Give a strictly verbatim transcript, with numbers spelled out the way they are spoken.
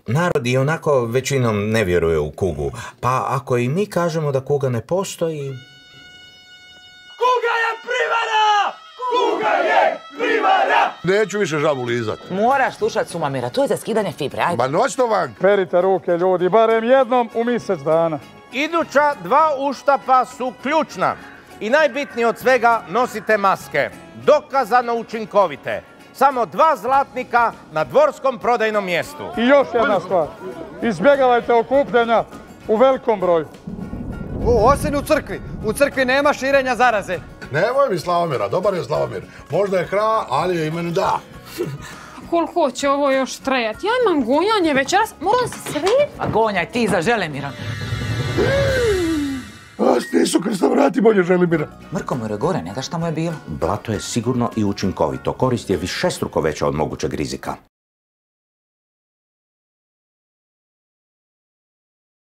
narod i onako većinom ne vjeruje u kugu. Pa ako i mi kažemo da kuga ne postoji... Kuga je privara! Kuga je privara! Neću više žabu lizat. Moraš slušat Sumamira, to je za skidanje fibre, ajde. Ma noć to van. Perite ruke, ljudi, barem jednom u mjesec dana. Iduća dva uštapa su ključna. I najbitnije od svega, nosite maske. Dokazano učinkovite. Samo dva zlatnika na dvorskom prodajnom mjestu. I još jedna stvar. Izbjegavajte okupljanja u velikom broju. U, osim u crkvi. U crkvi nema širenja zaraze. Nemoj mi Slavomira, dobar je Slavomir. Možda je kra, ali je i meni da. Koliko će ovo još trajati? Ja imam gonjanje večeras, moram se srediti. A gonjaj ti za Želemira. A stisu krsta vrati bolje Želimira. Mrko mu je gore, nego šta mu je bilo. Blato je sigurno i učinkovito. Korist je višestruko veća od mogućeg rizika.